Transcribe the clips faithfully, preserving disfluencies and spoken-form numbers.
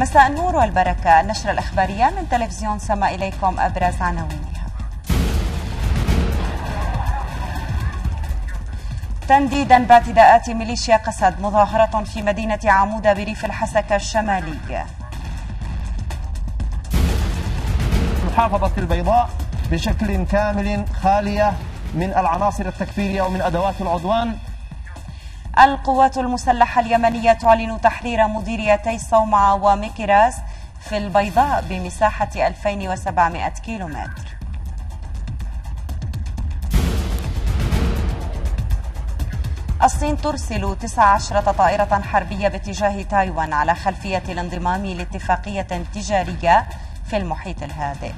مساء النور والبركة. النشرة الإخبارية من تلفزيون سما، إليكم أبرز عناوينها. تنديدا باعتداءات ميليشيا قسد، مظاهرة في مدينة عمودة بريف الحسكة الشمالي. محافظة البيضاء بشكل كامل خالية من العناصر التكفيرية ومن أدوات العدوان. القوات المسلحة اليمنية تعلن تحرير مديريتي صومعة ومكراس في البيضاء بمساحة ألفين وسبعمائة كيلومتر. الصين ترسل تسع عشرة طائرة حربية باتجاه تايوان على خلفية الانضمام لاتفاقية تجارية في المحيط الهادئ.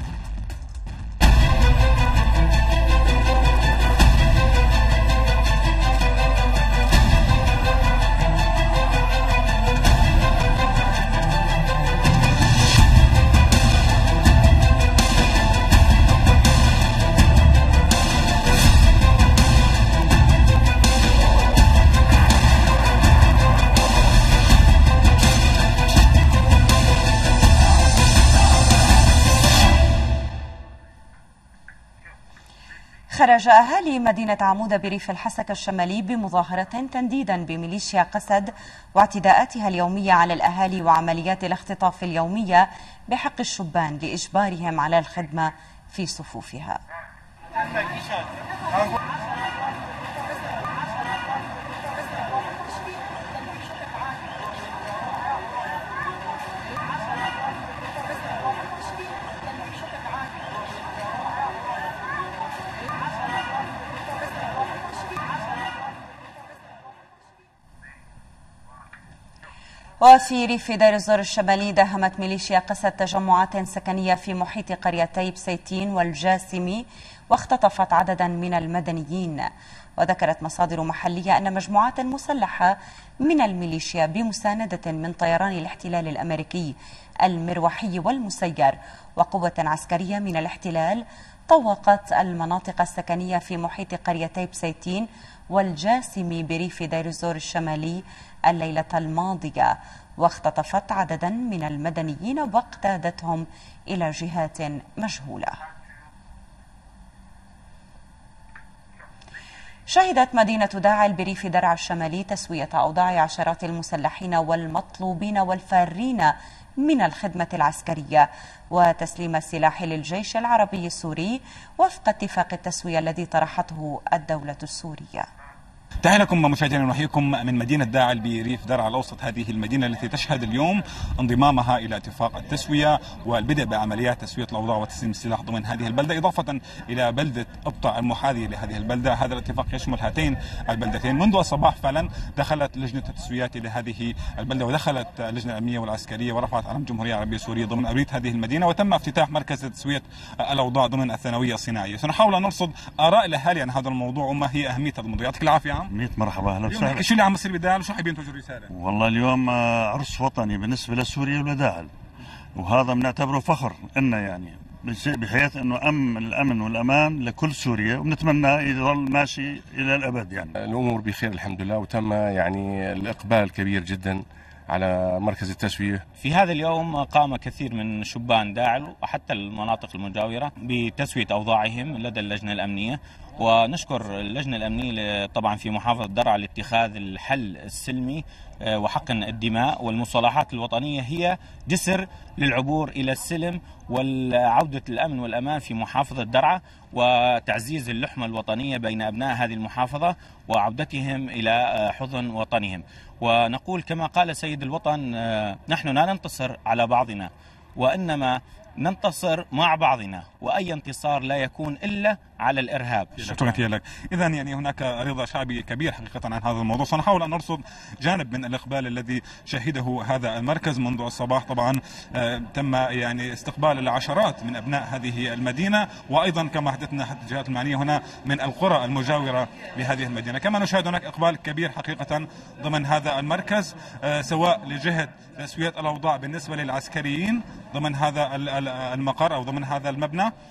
خرج أهالي مدينة عمودة بريف الحسكة الشمالي بمظاهرة تنديدا بميليشيا قسد واعتداءاتها اليومية على الأهالي وعمليات الاختطاف اليومية بحق الشبان لإجبارهم على الخدمة في صفوفها. وفي ريف دير الزور الشمالي داهمت ميليشيا قسد تجمعات سكنية في محيط قريتي بسيتين والجاسمي واختطفت عددا من المدنيين. وذكرت مصادر محلية أن مجموعات مسلحة من الميليشيا بمساندة من طيران الاحتلال الأمريكي المروحي والمسير وقوة عسكرية من الاحتلال طوقت المناطق السكنية في محيط قريتي بسيتين والجاسمي بريف دير الزور الشمالي الليلة الماضية، واختطفت عددا من المدنيين واقتادتهم إلى جهات مجهولة. شهدت مدينة داعل بريف درعا الشمالي تسوية أوضاع عشرات المسلحين والمطلوبين والفارين من الخدمة العسكرية وتسليم السلاح للجيش العربي السوري وفق اتفاق التسوية الذي طرحته الدولة السورية. تحية لكم مشاهدينا، نحييكم من مدينة داعل بريف درعا الأوسط، هذه المدينة التي تشهد اليوم انضمامها إلى اتفاق التسوية والبدء بعمليات تسوية الأوضاع وتسليم السلاح ضمن هذه البلدة، إضافة إلى بلدة أبطع المحاذية لهذه البلدة. هذا الاتفاق يشمل هاتين البلدتين. منذ الصباح فعلا دخلت لجنة التسويات إلى هذه البلدة ودخلت اللجنة الأمنية والعسكرية ورفعت علم الجمهورية العربية السورية ضمن أرضية هذه المدينة، وتم افتتاح مركز تسوية الأوضاع ضمن الثانوية الصناعية. سنحاول أن نرصد آراء الأهالي عن هذا الموضوع وما هي أهمية هذا الموضوع. يعطيك العافية عم. مية مرحبا، اهلا وسهلا. شو اللي عم يصير بداعل وشو حابين توجهوا رساله؟ والله اليوم عرس وطني بالنسبه لسوريا ولداعل، وهذا بنعتبره فخر لنا يعني بحيث انه امن الامن والامان لكل سوريا، ونتمنى يظل ماشي الى الابد. يعني الامور بخير الحمد لله، وتم يعني الاقبال كبير جدا على مركز التسوية. في هذا اليوم قام كثير من شبان داعل وحتى المناطق المجاورة بتسوية أوضاعهم لدى اللجنة الأمنية، ونشكر اللجنة الأمنية طبعا في محافظة درعا لاتخاذ الحل السلمي وحقن الدماء، والمصالحات الوطنية هي جسر للعبور إلى السلم والعودة الأمن والأمان في محافظة درعا وتعزيز اللحمة الوطنية بين أبناء هذه المحافظة وعودتهم إلى حضن وطنهم. ونقول كما قال سيد الوطن: نحن لا ننتصر على بعضنا وإنما ننتصر مع بعضنا، وأي انتصار لا يكون إلا على الإرهاب. شكرا لك. إذا يعني هناك رضا شعبي كبير حقيقة عن هذا الموضوع. سنحاول أن نرصد جانب من الإقبال الذي شهده هذا المركز منذ الصباح. طبعا آه تم يعني استقبال العشرات من أبناء هذه المدينة، وأيضا كما حدثنا حتى الجهات المعنية هنا من القرى المجاورة لهذه المدينة. كما نشاهد هناك إقبال كبير حقيقة ضمن هذا المركز، آه سواء لجهة تسوية الأوضاع بالنسبة للعسكريين ضمن هذا المقر أو ضمن هذا المبنى،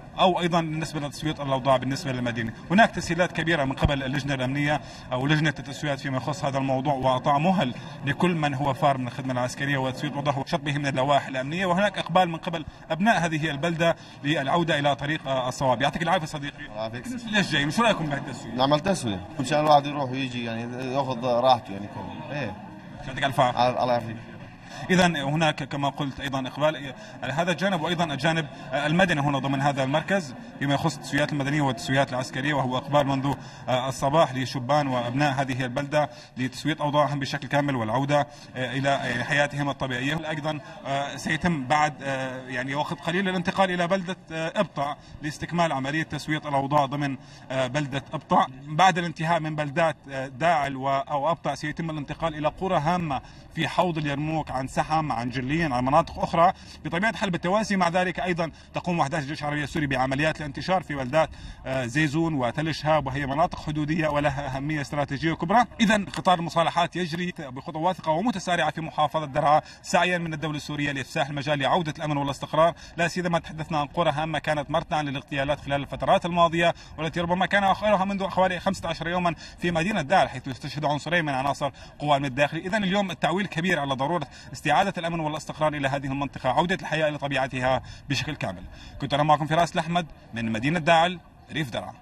أو أيضا بالنسبة لتسوية الأوضاع بالنسبة للمدينة. هناك تسهيلات كبيرة من قبل اللجنة الأمنية أو لجنة التسويات فيما يخص هذا الموضوع، وأعطاء مهل لكل من هو فار من الخدمة العسكرية وتسوية الأوضاع وشطبه من اللوائح الأمنية، وهناك إقبال من قبل أبناء هذه البلدة للعودة إلى طريق الصواب. يعطيك العافية صديقي. ليش جايين؟ شو رأيكم بهالتسوية؟ نعمل تسوية مشان الواحد يروح ويجي يعني ياخذ راحته يعني كله. إيه. يعطيك الف عافية. الله يعافيك. إذا هناك كما قلت أيضا إقبال هذا الجانب، وأيضا الجانب المدني هنا ضمن هذا المركز فيما يخص التسويات المدنية والتسويات العسكرية، وهو إقبال منذ الصباح لشبان وأبناء هذه البلدة لتسوية أوضاعهم بشكل كامل والعودة إلى حياتهم الطبيعية. أيضا سيتم بعد يعني وقت قليل الانتقال إلى بلدة إبطع لاستكمال عملية تسوية الأوضاع ضمن بلدة إبطع. بعد الانتهاء من بلدات داعل أو إبطع سيتم الانتقال إلى قرى هامة في حوض اليرموك، عن سحم، عن جلين، عن مناطق أخرى بطبيعة الحال بالتوازي. مع ذلك أيضا تقوم وحدات الجيش العربي السوري بعمليات الانتشار في بلدات زيزون وتل شهاب، وهي مناطق حدودية ولها أهمية استراتيجية كبرى. إذا قطار المصالحات يجري بخطوات واثقة ومتسارعة في محافظة درعا سعيا من الدولة السورية لإفساح المجال لعودة الأمن والاستقرار، لا سيما تحدثنا عن قرى هامة كانت مرتعا للاغتيالات خلال الفترات الماضية، والتي ربما كان آخرها منذ حوالي خمسة عشر يوما في مدينة داعل، حيث يستشهد عنصرين من عناصر قوى الأمن الداخلي. إذا اليوم التعويل كبير على ضرورة استعادة الأمن والاستقرار إلى هذه المنطقة، عودة الحياة إلى طبيعتها بشكل كامل. كنت أنا معكم فراس الأحمد من مدينة داعل ريف درعا.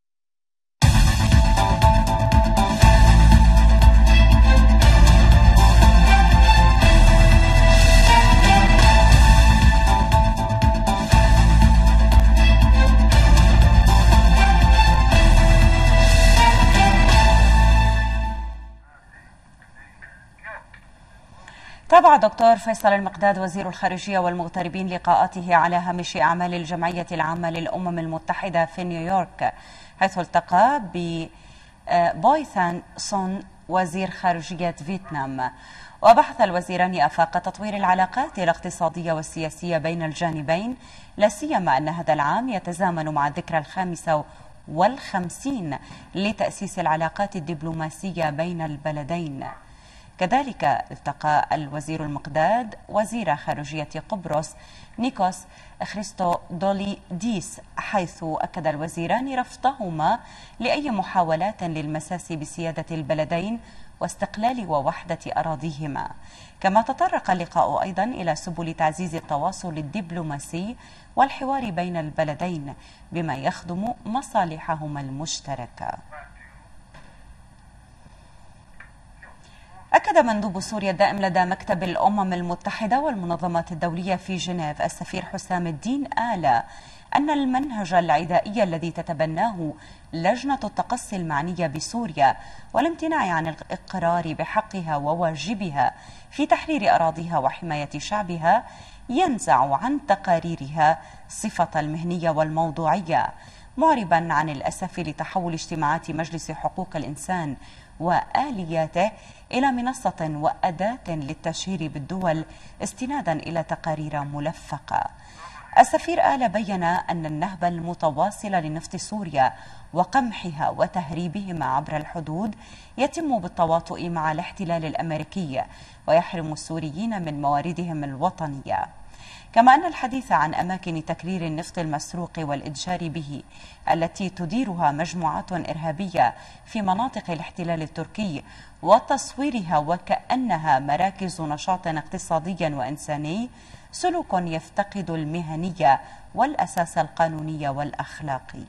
تابع الدكتور فيصل المقداد وزير الخارجية والمغتربين لقاءاته على هامش أعمال الجمعية العامة للأمم المتحدة في نيويورك، حيث التقى ببوي ثان سون وزير خارجية فيتنام. وبحث الوزيران آفاق تطوير العلاقات الاقتصادية والسياسية بين الجانبين، لا سيما أن هذا العام يتزامن مع الذكرى الخامسة والخمسين لتأسيس العلاقات الدبلوماسية بين البلدين. كذلك التقى الوزير المقداد وزير خارجية قبرص نيكوس خريستودوليديس، حيث أكد الوزيران رفضهما لأي محاولات للمساس بسيادة البلدين واستقلال ووحدة أراضيهما. كما تطرق اللقاء أيضا إلى سبل تعزيز التواصل الدبلوماسي والحوار بين البلدين بما يخدم مصالحهما المشتركة. أكد مندوب سوريا الدائم لدى مكتب الأمم المتحدة والمنظمات الدولية في جنيف السفير حسام الدين آلة أن المنهج العدائي الذي تتبناه لجنة التقصي المعنية بسوريا والامتناع عن الإقرار بحقها وواجبها في تحرير أراضيها وحماية شعبها ينزع عن تقاريرها صفة المهنية والموضوعية، معربا عن الأسف لتحول اجتماعات مجلس حقوق الإنسان وآلياته إلى منصة وأداة للتشهير بالدول استنادا إلى تقارير ملفقة. السفير آل بيّن أن النهب المتواصل لنفط سوريا وقمحها وتهريبهما عبر الحدود يتم بالتواطؤ مع الاحتلال الأمريكي ويحرم السوريين من مواردهم الوطنية. كما أن الحديث عن أماكن تكرير النفط المسروق والإتجار به التي تديرها مجموعات إرهابية في مناطق الاحتلال التركي وتصويرها وكأنها مراكز نشاط اقتصادي وإنساني سلوك يفتقد المهنية والأساس القانوني والأخلاقي.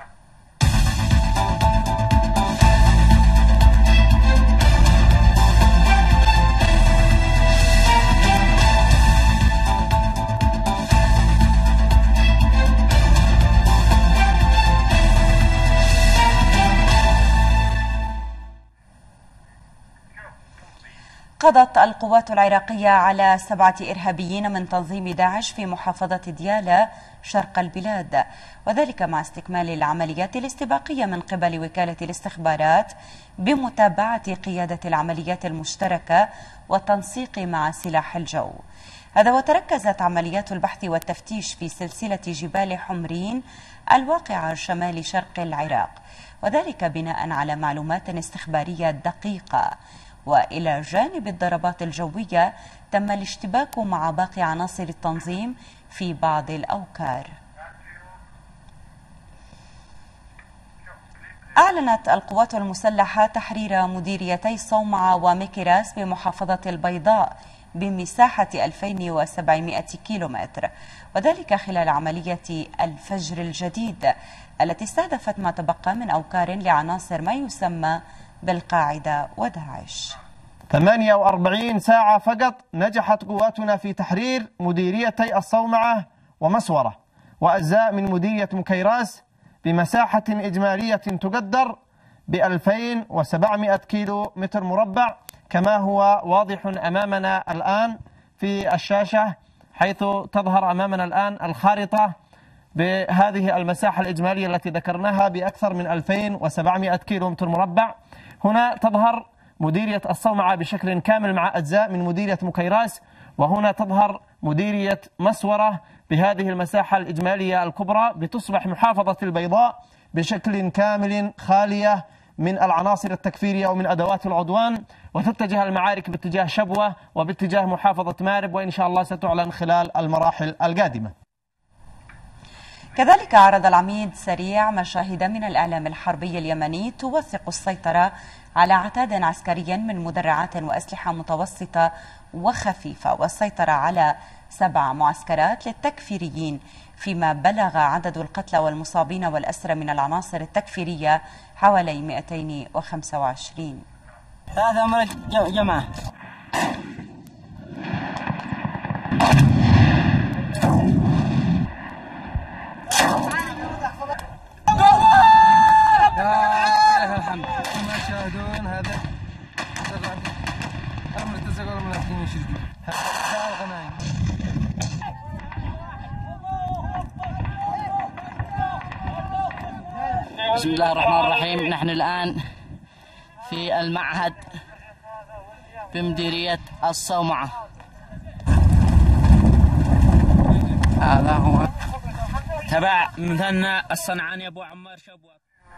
قضت القوات العراقية على سبعة إرهابيين من تنظيم داعش في محافظة ديالى شرق البلاد، وذلك مع استكمال العمليات الاستباقية من قبل وكالة الاستخبارات بمتابعة قيادة العمليات المشتركة والتنسيق مع سلاح الجو. هذا وتركزت عمليات البحث والتفتيش في سلسلة جبال حمرين الواقعة شمال شرق العراق، وذلك بناء على معلومات استخبارية دقيقة. وإلى جانب الضربات الجوية تم الاشتباك مع باقي عناصر التنظيم في بعض الأوكار. أعلنت القوات المسلحة تحرير مديريتي صومعة ومكراس بمحافظة البيضاء بمساحة ألفين وسبعمائة كيلومتر، وذلك خلال عملية الفجر الجديد التي استهدفت ما تبقى من أوكار لعناصر ما يسمى بالقاعدة وداعش. ثمانية وأربعين ساعة فقط نجحت قواتنا في تحرير مديريتي الصومعة ومسورة وأجزاء من مديرية مكيراس بمساحة إجمالية تقدر ب ألفين وسبعمائة كيلو متر مربع، كما هو واضح أمامنا الآن في الشاشة، حيث تظهر أمامنا الآن الخارطة بهذه المساحة الإجمالية التي ذكرناها بأكثر من ألفين وسبعمائة كيلو متر مربع. هنا تظهر مديرية الصومعة بشكل كامل مع أجزاء من مديرية مكيراس، وهنا تظهر مديرية مسورة بهذه المساحة الإجمالية الكبرى، بتصبح محافظة البيضاء بشكل كامل خالية من العناصر التكفيرية ومن أدوات العدوان، وتتجه المعارك باتجاه شبوة وباتجاه محافظة مارب، وإن شاء الله ستعلن خلال المراحل القادمة. كذلك عرض العميد سريع مشاهد من الإعلام الحربي اليمني توثق السيطرة على عتاد عسكري من مدرعات وأسلحة متوسطة وخفيفة، والسيطرة على سبع معسكرات للتكفيريين، فيما بلغ عدد القتلى والمصابين والأسرى من العناصر التكفيرية حوالي مئتين وخمسة وعشرين. هذا أمر جماعة. بسم الله الرحمن الرحيم. نحن الآن في المعهد بمديرية الصومعة. هذا هو تبع مثنى الصنعاني أبو عمار شبوة.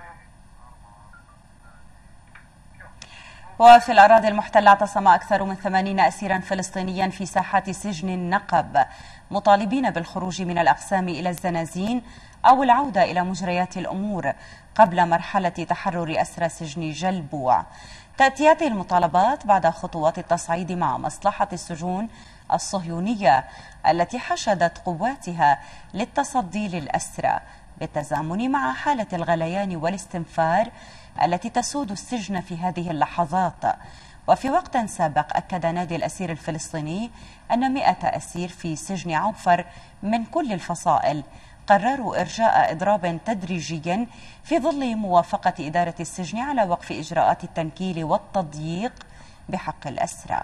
وفي الأراضي المحتلة اعتصم أكثر من ثمانين أسيرا فلسطينيا في ساحات سجن النقب، مطالبين بالخروج من الأقسام إلى الزنازين أو العودة إلى مجريات الأمور قبل مرحلة تحرر أسرى سجن جلبوع. تأتي هذه المطالبات بعد خطوات التصعيد مع مصلحة السجون الصهيونية التي حشدت قواتها للتصدي للأسرى، بالتزامن مع حالة الغليان والاستنفار التي تسود السجن في هذه اللحظات. وفي وقت سابق أكد نادي الأسير الفلسطيني أن مئة أسير في سجن عوفر من كل الفصائل قرروا إرجاء إضراب تدريجي في ظل موافقة إدارة السجن على وقف إجراءات التنكيل والتضييق بحق الأسرى.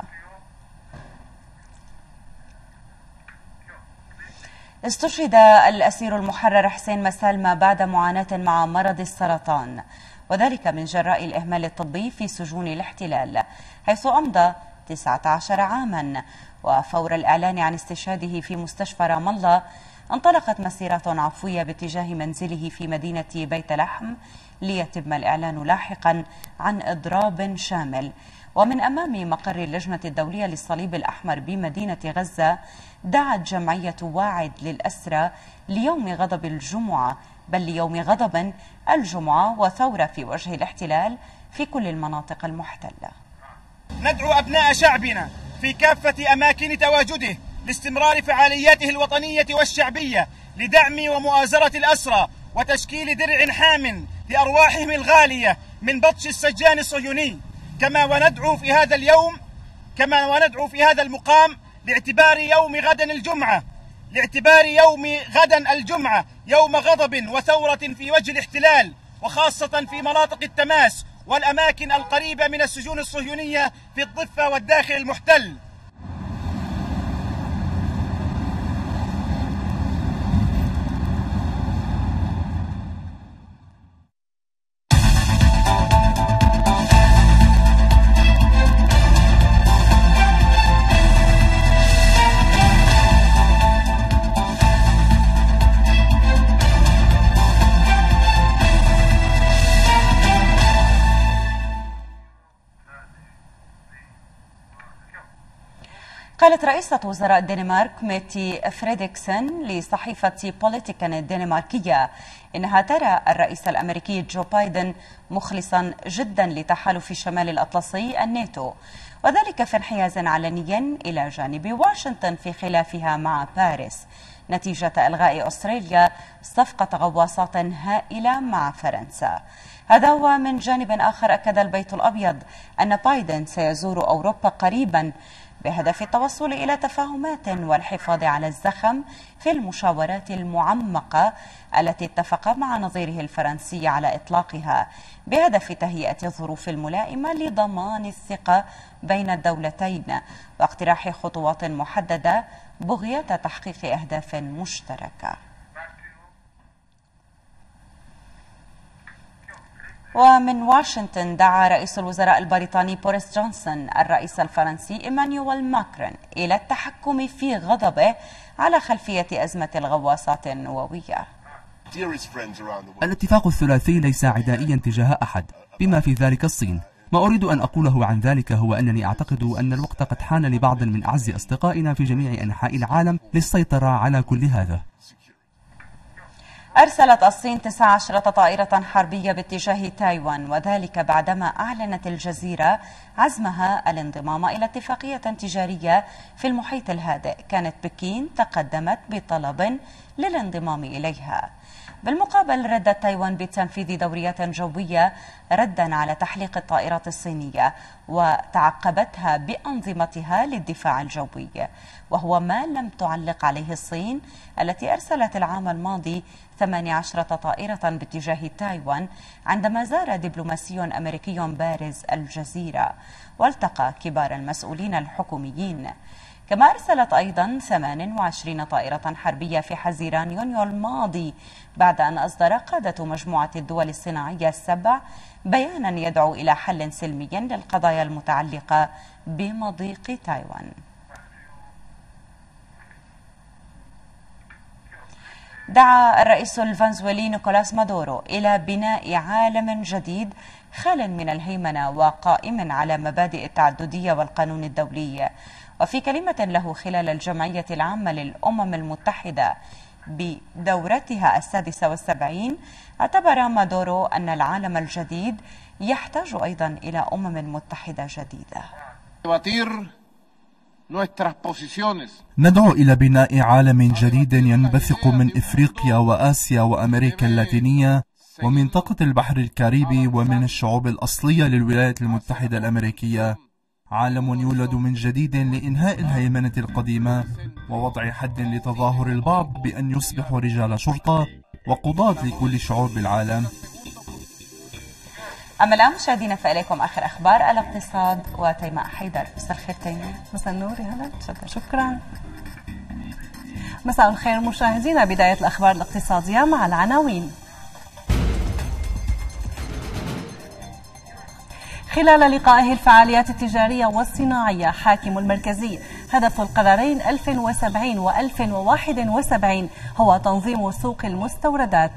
استشهد الأسير المحرر حسين مسالمة بعد معاناة مع مرض السرطان، وذلك من جراء الإهمال الطبي في سجون الاحتلال، حيث أمضى تسعة عشر عاما. وفور الإعلان عن استشهاده في مستشفى رام الله انطلقت مسيرات عفوية باتجاه منزله في مدينة بيت لحم، ليتم الإعلان لاحقا عن إضراب شامل. ومن أمام مقر اللجنة الدولية للصليب الأحمر بمدينة غزة، دعت جمعية واعد للأسرى ليوم غضب الجمعة، بل ليوم غضب الجمعة وثورة في وجه الاحتلال في كل المناطق المحتلة. ندعو أبناء شعبنا في كافة أماكن تواجده لاستمرار فعالياته الوطنية والشعبية لدعم ومؤازرة الأسرى وتشكيل درع حام لأرواحهم الغالية من بطش السجان الصهيوني، كما وندعو في هذا اليوم كما وندعو في هذا المقام لاعتبار يوم غدا الجمعة لاعتبار يوم غدا الجمعة يوم غضب وثورة في وجه الاحتلال، وخاصة في مناطق التماس والأماكن القريبة من السجون الصهيونية في الضفة والداخل المحتل. قالت رئيسة وزراء الدنمارك ميتي فريدريكسن لصحيفة بوليتيكان الدنماركية إنها ترى الرئيس الأمريكي جو بايدن مخلصا جدا لتحالف شمال الأطلسي الناتو، وذلك في انحياز علني إلى جانب واشنطن في خلافها مع باريس نتيجة إلغاء أستراليا صفقة غواصات هائلة مع فرنسا. هذا ومن جانب آخر أكد البيت الأبيض أن بايدن سيزور أوروبا قريبا بهدف التوصل إلى تفاهمات والحفاظ على الزخم في المشاورات المعمقة التي اتفق مع نظيره الفرنسي على إطلاقها بهدف تهيئة الظروف الملائمة لضمان الثقة بين الدولتين واقتراح خطوات محددة بغية تحقيق أهداف مشتركة. ومن واشنطن دعا رئيس الوزراء البريطاني بوريس جونسون الرئيس الفرنسي إيمانويل ماكرون إلى التحكم في غضبه على خلفية أزمة الغواصات النووية. الاتفاق الثلاثي ليس عدائيا تجاه أحد بما في ذلك الصين. ما أريد أن أقوله عن ذلك هو أنني أعتقد أن الوقت قد حان لبعض من أعز أصدقائنا في جميع أنحاء العالم للسيطرة على كل هذا. أرسلت الصين تسع عشرة طائرة حربية باتجاه تايوان، وذلك بعدما أعلنت الجزيرة عزمها الانضمام إلى اتفاقية تجارية في المحيط الهادئ. كانت بكين تقدمت بطلب للانضمام إليها. بالمقابل ردت تايوان بتنفيذ دوريات جوية ردا على تحليق الطائرات الصينية، وتعقبتها بأنظمتها للدفاع الجوي، وهو ما لم تعلق عليه الصين التي أرسلت العام الماضي ثمانية عشر طائرة باتجاه تايوان عندما زار دبلوماسي أمريكي بارز الجزيرة والتقى كبار المسؤولين الحكوميين. كما أرسلت أيضا ثمانية وعشرين طائرة حربية في حزيران يونيو الماضي بعد أن أصدر قادة مجموعة الدول الصناعية السبع بيانا يدعو إلى حل سلمي للقضايا المتعلقة بمضيق تايوان. دعا الرئيس الفنزويلي نيكولاس مادورو إلى بناء عالم جديد خال من الهيمنة وقائم على مبادئ التعددية والقانون الدولي. وفي كلمة له خلال الجمعية العامة للأمم المتحدة بدورتها السادسة والسبعين، اعتبر مادورو أن العالم الجديد يحتاج أيضا إلى أمم متحدة جديدة. ندعو إلى بناء عالم جديد ينبثق من إفريقيا وآسيا وأمريكا اللاتينية ومنطقة البحر الكاريبي ومن الشعوب الأصلية للولايات المتحدة الأمريكية. عالم يولد من جديد لإنهاء الهيمنة القديمة ووضع حد لتظاهر البعض بأن يصبحوا رجال شرطة وقضاة لكل شعوب العالم. أما الآن مشاهدينا فإليكم آخر أخبار الاقتصاد وتيماء حيدر. مساء الخير تيماء. مساء النور يا هلا. شكرا. مساء الخير مشاهدينا، بداية الأخبار الاقتصادية مع العناوين. خلال لقائه الفعاليات التجارية والصناعية حاكم المركزي هدف القرارين ألف وسبعين و ألف وواحد وسبعين هو تنظيم سوق المستوردات.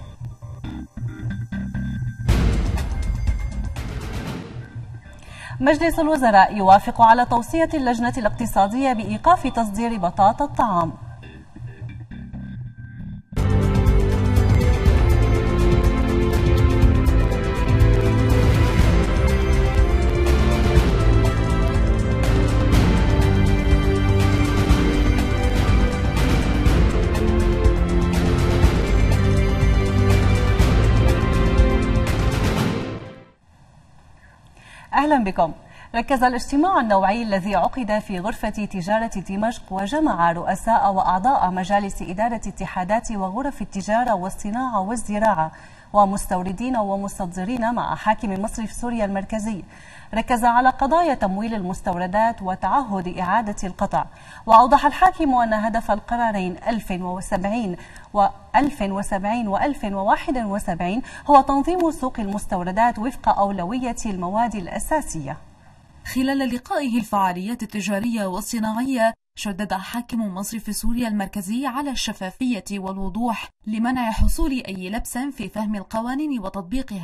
مجلس الوزراء يوافق على توصية اللجنة الاقتصادية بإيقاف تصدير بطاطا الطعام. أهلا بكم. ركز الاجتماع النوعي الذي عقد في غرفة تجارة دمشق وجمع رؤساء وأعضاء مجالس إدارة اتحادات وغرف التجارة والصناعة والزراعة ومستوردين ومصدرين مع حاكم مصرف سوريا المركزي. ركز على قضايا تمويل المستوردات وتعهد إعادة القطع. وأوضح الحاكم أن هدف القرارين ألف وسبعين وألف وسبعين وألف وواحد وسبعين هو تنظيم سوق المستوردات وفق أولوية المواد الأساسية. خلال لقائه الفعاليات التجارية والصناعية شدد حاكم مصرف سوريا المركزي على الشفافية والوضوح لمنع حصول أي لبس في فهم القوانين وتطبيقها،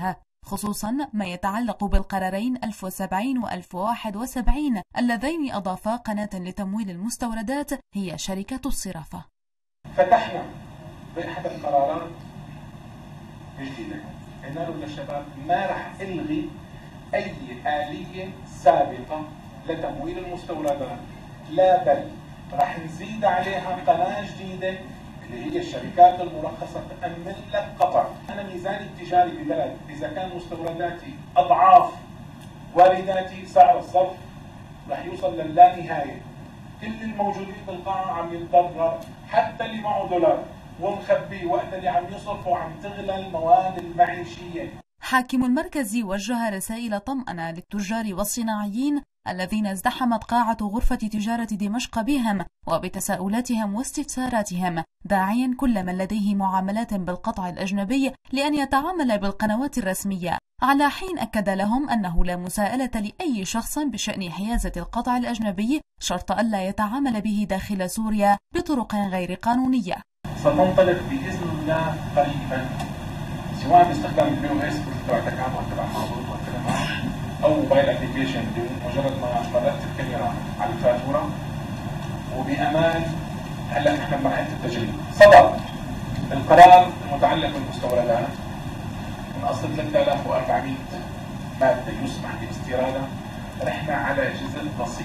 خصوصا ما يتعلق بالقرارين ألف وسبعين وألف وواحد وسبعين اللذين أضافا قناة لتمويل المستوردات هي شركة الصرافة. فتحنا بأحد القرارات جديدة قلنا له للشباب ما رح الغي أي آلية سابقة لتمويل المستوردات، لا بل رح نزيد عليها قناة جديدة اللي هي الشركات المرخصة تأمن لك قطع. أنا ميزاني التجاري ببلد إذا كان مستورداتي أضعاف وارداتي سعر الصرف رح يوصل للانهاية. كل الموجودين بالقاعة عم يتضرر، حتى اللي معه دولار ومخبيه وقت اللي عم يصرف وعم تغلى المواد المعيشية. حاكم المركز وجه رسائل طمأنة للتجار والصناعيين الذين ازدحمت قاعة غرفة تجارة دمشق بهم وبتساؤلاتهم واستفساراتهم، داعيا كل من لديه معاملات بالقطع الأجنبي لأن يتعامل بالقنوات الرسمية، على حين أكد لهم أنه لا مساءلة لأي شخص بشأن حيازة القطع الأجنبي شرط ألا يتعامل به داخل سوريا بطرق غير قانونية. سننطلق بإذن الله قريبا سواء باستخدام البي او اس تبع التكامل تبع المعروض والكلمات او موبايل ابلكيشن بمجرد ما مرت الكاميرا على الفاتوره، وبامان. هلا نحن بمرحله التجريب. صدر القرار المتعلق بالمستوردات من اصل ثلاثة آلاف وأربعمئة ماده يسمح باستيرادها، رحنا على جزء بسيط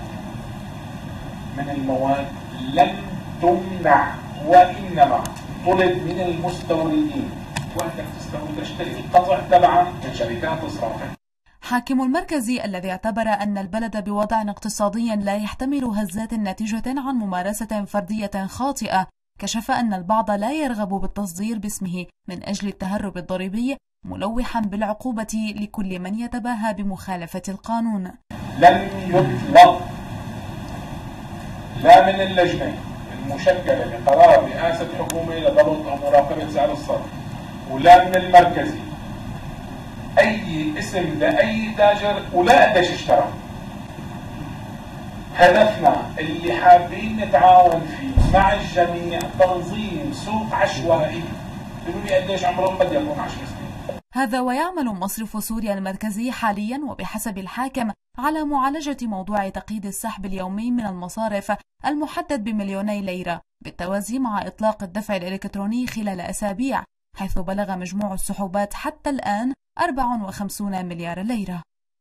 من المواد لم تمنع، وانما طلب من المستوردين وقتك تستورد تشتري القطع تبعا من شركات الصرافة. حاكم المركز الذي اعتبر أن البلد بوضع اقتصادي لا يحتمل هزات ناتجة عن ممارسة فردية خاطئة، كشف أن البعض لا يرغب بالتصدير باسمه من أجل التهرب الضريبي، ملوحا بالعقوبة لكل من يتباهى بمخالفة القانون. لم يطلب لا من اللجنة المشكلة بقرار رئاسة حكومة لضبط أو مراقبة سعر الصرف ولا من المركزي أي اسم لأي تاجر ولا قديش اشترى. هدفنا اللي حابين نتعاون فيه مع الجميع تنظيم سوق عشوائي. قولوا لي قديش عمرهم بدي يكون عشر سنين. هذا ويعمل مصرف سوريا المركزي حاليا وبحسب الحاكم على معالجة موضوع تقييد السحب اليومي من المصارف المحدد بمليوني ليرة، بالتوازي مع إطلاق الدفع الإلكتروني خلال أسابيع، حيث بلغ مجموع السحوبات حتى الآن أربعة وخمسين مليار ليرة.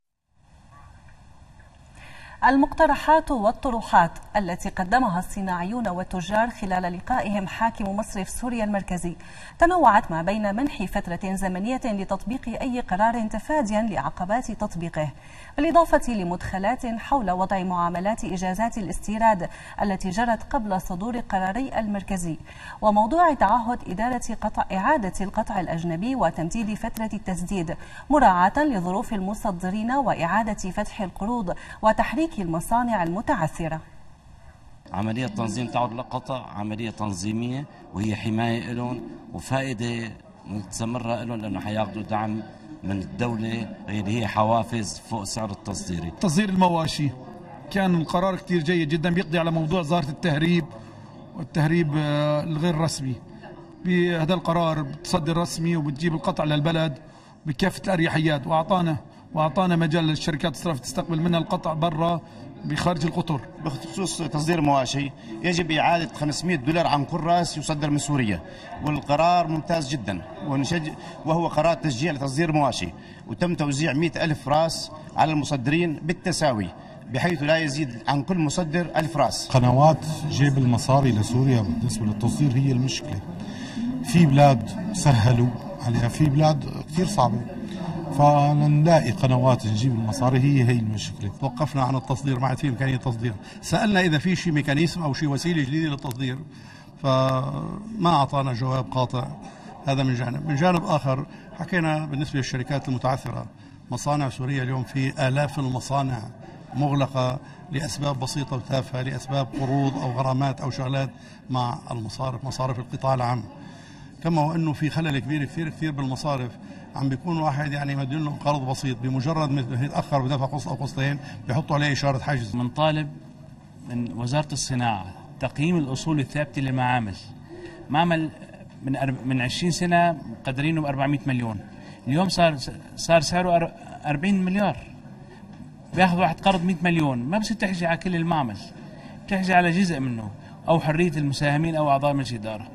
المقترحات والطروحات التي قدمها الصناعيون والتجار خلال لقائهم حاكم مصرف سوريا المركزي تنوعت ما بين منح فترة زمنية لتطبيق أي قرار تفاديا لعقبات تطبيقه، بالإضافة لمدخلات حول وضع معاملات إجازات الاستيراد التي جرت قبل صدور قراري المركزي، وموضوع تعهد إدارة قطع إعادة القطع الأجنبي وتمديد فترة التسديد مراعاة لظروف المصدرين وإعادة فتح القروض وتحريك المصانع المتعثرة. عملية تنظيم تعود للقطع عملية تنظيمية وهي حماية لهم وفائدة مستمرة لهم، لأنه حياخذوا دعم من الدولة اللي هي حوافز فوق سعر التصديري. تصدير المواشي كان القرار كتير جيد جدا، بيقضي على موضوع ظاهرة التهريب والتهريب الغير رسمي. بهذا القرار بتصدر رسمي وبتجيب القطع للبلد بكافة الأريحيات، وأعطانا وأعطانا مجال للشركات الصرف تستقبل منها القطع برا بخارج القطر. بخصوص تصدير المواشي يجب إعادة خمسمئة دولار عن كل راس يصدر من سوريا، والقرار ممتاز جدا وهو قرار تشجيع لتصدير المواشي، وتم توزيع مئة ألف راس على المصدرين بالتساوي بحيث لا يزيد عن كل مصدر ألف راس. قنوات جيب المصاري لسوريا بالنسبة للتصدير هي المشكلة. في بلاد سهلوا عليها، في بلاد كثير صعبة، فنلاقي قنوات نجيب المصاري هي هي المشكله. توقفنا عن التصدير، ما عاد في امكانيه تصدير، سالنا اذا في شيء ميكانيزم او شيء وسيله جديده للتصدير، فما اعطانا جواب قاطع. هذا من جانب، من جانب اخر حكينا بالنسبه للشركات المتعثره. مصانع سوريا اليوم في الاف المصانع مغلقه لاسباب بسيطه وتافهه، لاسباب قروض او غرامات او شغلات مع المصارف، مصارف القطاع العام. كما وانه في خلل كبير كثير كثير بالمصارف، عم بيكون واحد يعني مدين له قرض بسيط، بمجرد ما يتاخر بدفع قسط او قسطين بيحطوا عليه اشاره حجز. بنطالب من وزاره الصناعه تقييم الاصول الثابته للمعامل. معمل من من عشرين سنه مقدرينه ب أربعمئة مليون، اليوم صار صار سعره أربعين مليار. بياخذ واحد قرض مئة مليون، ما بصير تحجي على كل المعمل، بتحجي على جزء منه أو حرية المساهمين أو أعضاء مجلس الإدارة.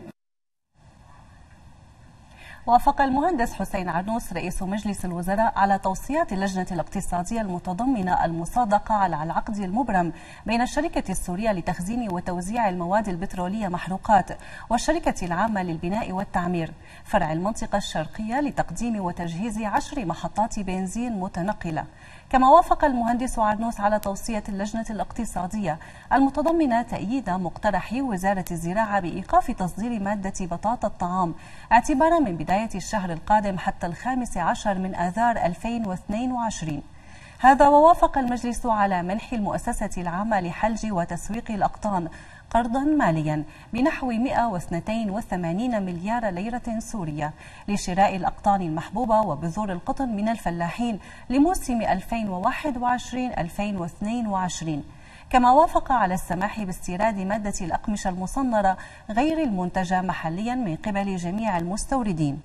وافق المهندس حسين عرنوس رئيس مجلس الوزراء على توصيات اللجنة الاقتصادية المتضمنة المصادقة على العقد المبرم بين الشركة السورية لتخزين وتوزيع المواد البترولية محروقات والشركة العامة للبناء والتعمير فرع المنطقة الشرقية لتقديم وتجهيز عشر محطات بنزين متنقلة. كما وافق المهندس عرنوس على توصية اللجنة الاقتصادية المتضمنة تأييد مقترح وزارة الزراعة بإيقاف تصدير مادة بطاطا الطعام اعتبارا من بداية الشهر القادم حتى الخامس عشر من آذار ألفين واثنين وعشرين. هذا ووافق المجلس على منح المؤسسة العامة لحلج وتسويق الأقطان قرضا ماليا بنحو مئة واثنين وثمانين مليار ليرة سورية لشراء الأقطان المحبوبة وبذور القطن من الفلاحين لموسم ألفين وواحد وعشرين ألفين واثنين وعشرين. كما وافق على السماح باستيراد مادة الأقمشة المصنرة غير المنتجة محليا من قبل جميع المستوردين.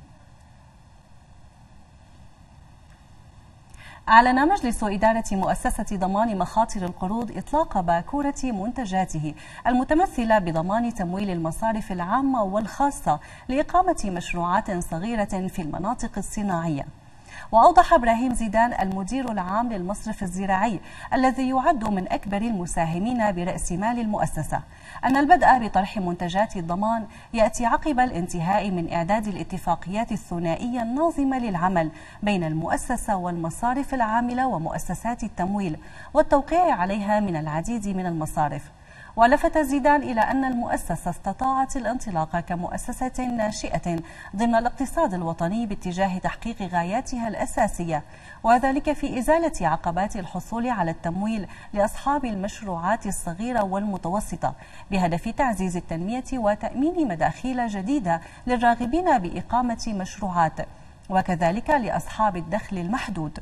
أعلن مجلس إدارة مؤسسة ضمان مخاطر القروض إطلاق باكورة منتجاته المتمثلة بضمان تمويل المصارف العامة والخاصة لإقامة مشروعات صغيرة في المناطق الصناعية. وأوضح إبراهيم زيدان المدير العام للمصرف الزراعي الذي يعد من أكبر المساهمين برأس مال المؤسسة أن البدء بطرح منتجات الضمان يأتي عقب الانتهاء من إعداد الاتفاقيات الثنائية الناظمة للعمل بين المؤسسة والمصارف العاملة ومؤسسات التمويل والتوقيع عليها من العديد من المصارف. ولفت زيدان إلى أن المؤسسة استطاعت الانطلاق كمؤسسة ناشئة ضمن الاقتصاد الوطني باتجاه تحقيق غاياتها الأساسية، وذلك في إزالة عقبات الحصول على التمويل لأصحاب المشروعات الصغيرة والمتوسطة بهدف تعزيز التنمية وتأمين مداخيل جديدة للراغبين بإقامة مشروعات، وكذلك لأصحاب الدخل المحدود.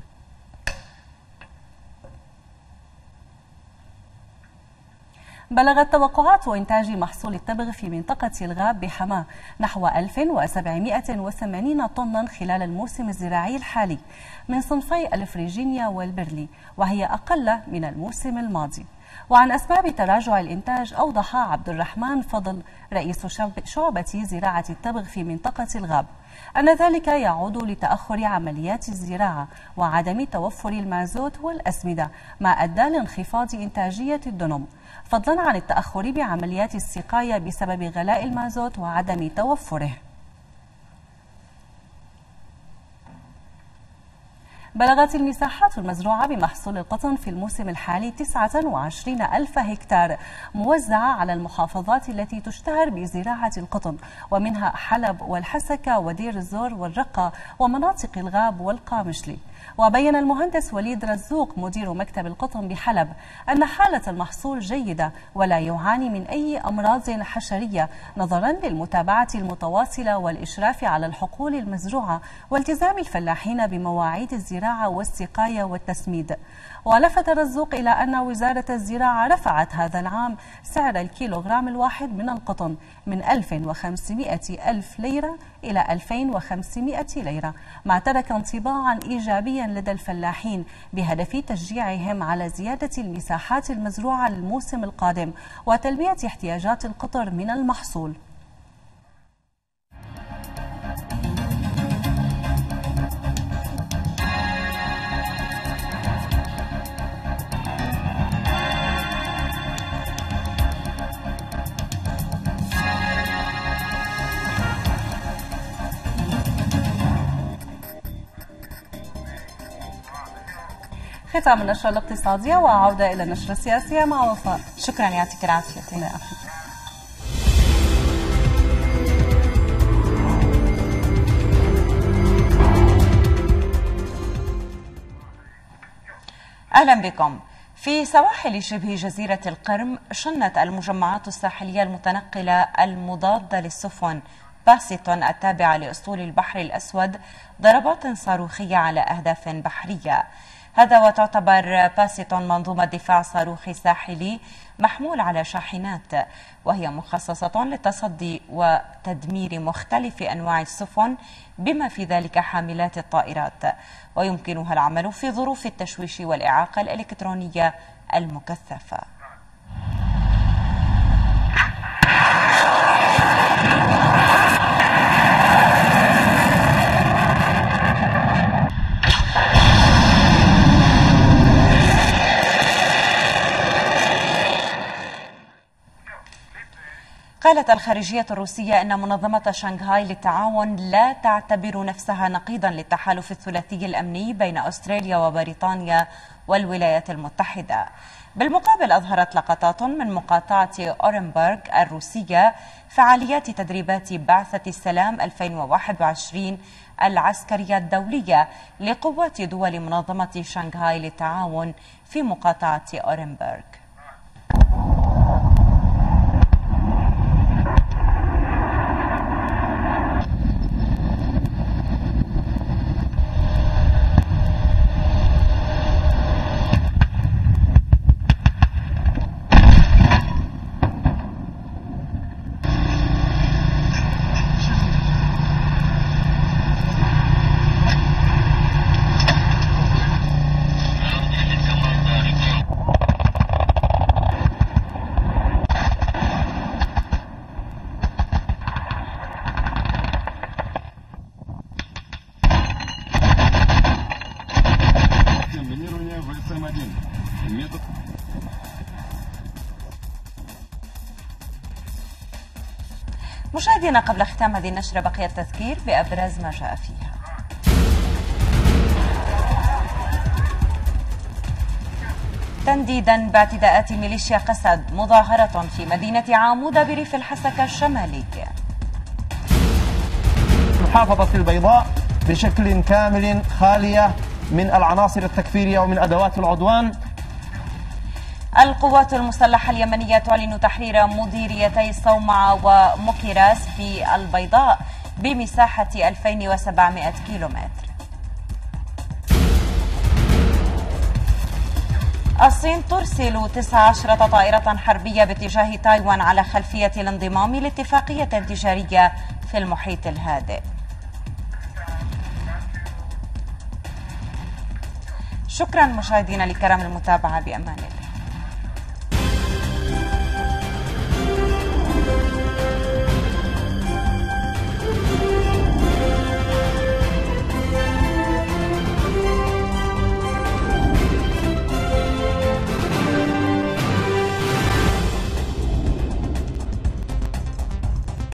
بلغت توقعات إنتاج محصول التبغ في منطقة الغاب بحماة نحو ألف وسبعمئة وثمانين طنا خلال الموسم الزراعي الحالي من صنفي الفريجينيا والبرلي، وهي أقل من الموسم الماضي. وعن أسباب تراجع الإنتاج أوضح عبد الرحمن فضل رئيس شعبة زراعة التبغ في منطقة الغاب أن ذلك يعود لتأخر عمليات الزراعة وعدم توفر المازوت والأسمدة ما أدى لانخفاض إنتاجية الدنم، فضلا عن التأخر بعمليات السقاية بسبب غلاء المازوت وعدم توفره. بلغت المساحات المزروعة بمحصول القطن في الموسم الحالي تسعة وعشرين ألف هكتار موزعة على المحافظات التي تشتهر بزراعة القطن، ومنها حلب والحسكة ودير الزور والرقة ومناطق الغاب والقامشلي. وبين المهندس وليد رزوق مدير مكتب القطن بحلب أن حالة المحصول جيدة ولا يعاني من أي أمراض حشرية نظرا للمتابعة المتواصلة والإشراف على الحقول المزروعة والتزام الفلاحين بمواعيد الزراعة والسقاية والتسميد. ولفت رزوق إلى أن وزارة الزراعة رفعت هذا العام سعر الكيلوغرام الواحد من القطن من ألف وخمسمئة ألف ليرة إلى ألفين وخمسمئة ليرة، ما ترك انطباعا إيجابيا لدى الفلاحين بهدف تشجيعهم على زيادة المساحات المزروعة للموسم القادم وتلبية احتياجات القطر من المحصول. ختام النشرة الاقتصادية وعودة إلى النشرة السياسية مع وفاء. شكرا، يعطيك العافية. أهلا بكم. في سواحل شبه جزيرة القرم شنت المجمعات الساحلية المتنقلة المضادة للسفن باسيتون التابعة لأسطول البحر الأسود ضربات صاروخية على أهداف بحرية. هذا وتعتبر باستون منظومة دفاع صاروخي ساحلي محمول على شاحنات، وهي مخصصة للتصدي وتدمير مختلف أنواع السفن بما في ذلك حاملات الطائرات، ويمكنها العمل في ظروف التشويش والإعاقة الإلكترونية المكثفة. قالت الخارجية الروسية أن منظمة شنغهاي للتعاون لا تعتبر نفسها نقيضا للتحالف الثلاثي الأمني بين أستراليا وبريطانيا والولايات المتحدة. بالمقابل أظهرت لقطات من مقاطعة أورنبرغ الروسية فعاليات تدريبات بعثة السلام ألفين وواحد وعشرين العسكرية الدولية لقوات دول منظمة شنغهاي للتعاون في مقاطعة أورنبرغ. مشاهدينا، قبل ختام هذه النشرة بقي التذكير بأبرز ما جاء فيها. تنديدا باعتداءات ميليشيا قسد، مظاهرة في مدينة عامودة بريف الحسكة الشمالي. محافظة البيضاء بشكل كامل خالية من العناصر التكفيرية ومن أدوات العدوان. القوات المسلحة اليمنية تعلن تحرير مديريتي الصومعة ومكيراس في البيضاء بمساحة ألفين وسبعمائة كيلومتر. الصين ترسل تسع عشرة طائرة حربية باتجاه تايوان على خلفية الانضمام لاتفاقية تجارية في المحيط الهادئ. شكرا مشاهدينا لكرم المتابعة، بأمان الله.